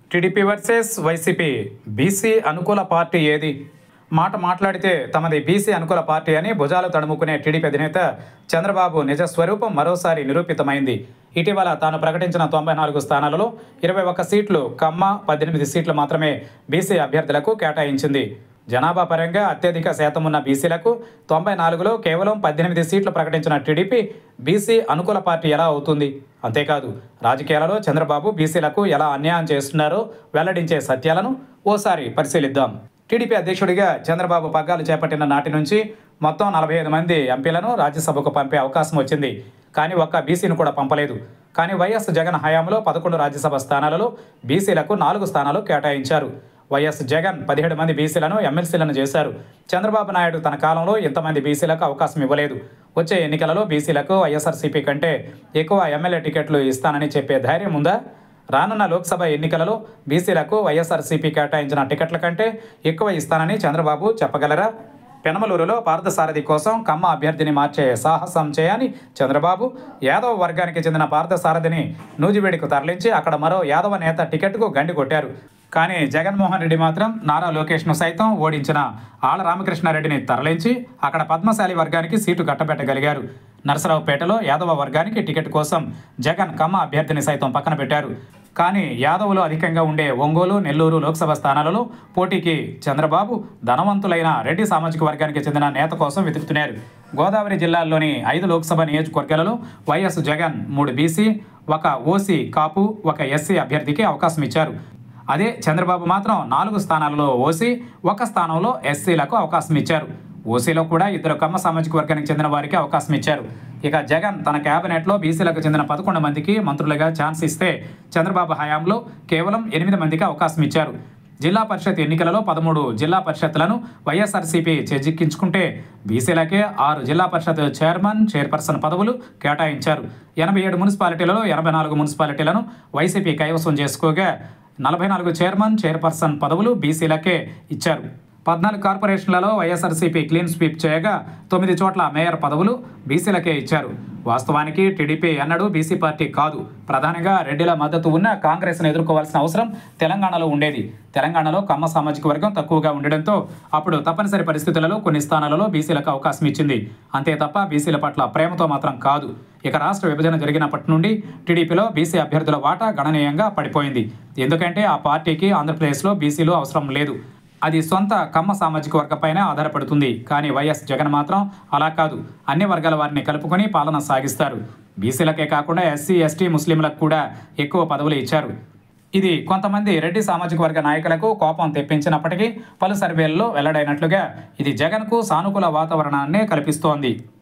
TDP versus YCP. BC అనుకూల party ఏది? మాట మాట్లాడితే తమది బీసీ అనుకూల పార్టీ అని భుజాలు తడుముకునే టీడీపీ అధినేత చంద్రబాబు నిజ స్వరూపం మరోసారి నిరూపితమైంది. ఇటీవల తాను ప్రకటించిన 94 స్థానాలలో 21 సీట్లు కమ్మ, 18 సీట్లు మాత్రమే బీసీ అభ్యర్థులకు కేటాయించింది. జనాభా పరంగా అత్యధిక శాతం ఉన్న బీసీలకు 94లో కేవలం 18 సీట్లు ప్రకటించిన టీడీపీ బీసీ అనుకూల పార్టీ ఎలా అవుతుంది? అంతేకాదు, రాజకీయాలలో చంద్రబాబు బీసీలకు ఎలా అన్యాయం చేస్తున్నారో వెల్లడించే సత్యాలను ఓసారి పరిశీలిద్దాం. టీడీపీ అధ్యక్షుడిగా చంద్రబాబు పగ్గాలు చేపట్టిన నాటి నుంచి మొత్తం 45 మంది ఎంపీలను రాజ్యసభకు పంపే అవకాశం వచ్చింది. కానీ ఒక్క బీసీని కూడా పంపలేదు. కానీ వైఎస్ జగన్ హయాంలో 11 రాజ్యసభ స్థానాలలో బీసీలకు 4 స్థానాలు కేటాయించారు. వైఎస్ జగన్ 17 మంది బీసీలను ఎమ్మెల్సీలను చేశారు. చంద్రబాబు నాయుడు తన కాలంలో ఇంతమంది బీసీలకు అవకాశం ఇవ్వలేదు. వచ్చే ఎన్నికలలో బీసీలకు వైఎస్ఆర్సీపీ కంటే ఎక్కువ ఎమ్మెల్యే టికెట్లు ఇస్తానని చెప్పే ధైర్యం ఉందా? రానున్న లోక్సభ ఎన్నికలలో బీసీలకు వైఎస్ఆర్సీపీ కేటాయించిన టికెట్ల కంటే ఎక్కువ ఇస్తానని చంద్రబాబు చెప్పగలరా? పెనమలూరులో పార్థసారథి కోసం కమ్మ అభ్యర్థిని మార్చే సాహసం చేయని చంద్రబాబు యాదవ వర్గానికి చెందిన పార్థసారథిని నూజివేడికి తరలించి అక్కడ మరో యాదవ నేత టికెట్కు గండి కొట్టారు. కానీ జగన్మోహన్ రెడ్డి మాత్రం నారా లోకేష్ను సైతం ఓడించిన ఆళ్ల రామకృష్ణారెడ్డిని తరలించి అక్కడ పద్మశాలి వర్గానికి సీటు కట్టబెట్టగలిగారు. నరసరావుపేటలో యాదవ వర్గానికి టికెట్ కోసం జగన్ కమ్మ అభ్యర్థిని సైతం పక్కన పెట్టారు. కానీ యాదవులు అధికంగా ఉండే ఒంగోలు, నెల్లూరు లోక్సభ స్థానాలలో పోటీకి చంద్రబాబు ధనవంతులైన రెడ్డి సామాజిక వర్గానికి చెందిన నేత కోసం వెతుకుతున్నారు. గోదావరి జిల్లాల్లోని 5 లోక్సభ నియోజకవర్గాలలో YS Jagan 3 BC, 1 OC Kapu, 1 SC అభ్యర్థికి అవకాశం ఇచ్చారు. అదే చంద్రబాబు మాత్రం 4 స్థానాలలో ఓసీ, 1 స్థానంలో ఎస్సీలకు అవకాశం ఇచ్చారు. ఓసీలో కూడా 2 కమ్మ సామాజిక వర్గానికి చెందిన వారికి అవకాశం ఇచ్చారు. ఇక జగన్ తన కేబినెట్లో బీసీలకు చెందిన 11 మందికి మంత్రులుగా ఛాన్స్ ఇస్తే చంద్రబాబు హయాంలో కేవలం 8 మందికి అవకాశం ఇచ్చారు. జిల్లా పరిషత్ ఎన్నికలలో 13 జిల్లా పరిషత్లను వైఎస్ఆర్సీపీ చేజిక్కించుకుంటే బీసీలకే 6 జిల్లా పరిషత్ చైర్మన్, చైర్పర్సన్ పదవులు కేటాయించారు. 87 మున్సిపాలిటీలలో 84 మున్సిపాలిటీలను వైసీపీ కైవసం చేసుకోగా 44 చైర్మన్, చైర్పర్సన్ పదవులు బీసీలకే ఇచ్చారు. 14 కార్పొరేషన్లలో వైఎస్ఆర్సీపీ క్లీన్ స్వీప్ చేయగా 9 చోట్ల మేయర్ పదవులు బీసీలకే ఇచ్చారు. వాస్తవానికి టీడీపీ ఎన్నడూ బీసీ పార్టీ కాదు. ప్రధానంగా రెడ్డిల మద్దతు ఉన్న కాంగ్రెస్ను ఎదుర్కోవాల్సిన అవసరం తెలంగాణలో ఉండేది. తెలంగాణలో కమ్మ సామాజిక వర్గం తక్కువగా ఉండడంతో అప్పుడు తప్పనిసరి పరిస్థితులలో కొన్ని స్థానాలలో బీసీలకు అవకాశం ఇచ్చింది. అంతే తప్ప బీసీల పట్ల ప్రేమతో మాత్రం కాదు. ఇక రాష్ట్ర విభజన జరిగినప్పటి నుండి టీడీపీలో బీసీ అభ్యర్థుల వాటా గణనీయంగా పడిపోయింది. ఎందుకంటే ఆ పార్టీకి ఆంధ్రప్రదేశ్లో బీసీలు అవసరం లేదు. అది సొంత కమ్మ సామాజిక వర్గంపైనే ఆధారపడుతుంది. కానీ వైఎస్ జగన్ మాత్రం అలా కాదు. అన్ని వర్గాల వారిని కలుపుకొని పాలన సాగిస్తారు. బీసీలకే కాకుండా ఎస్సీ, ఎస్టీ, ముస్లింలకు కూడా ఎక్కువ పదవులు ఇచ్చారు. ఇది కొంతమంది రెడ్డి సామాజిక వర్గ నాయకులకు కోపం తెప్పించినప్పటికీ పలు సర్వేల్లో వెల్లడైనట్లుగా ఇది జగన్కు సానుకూల వాతావరణాన్నే కల్పిస్తోంది.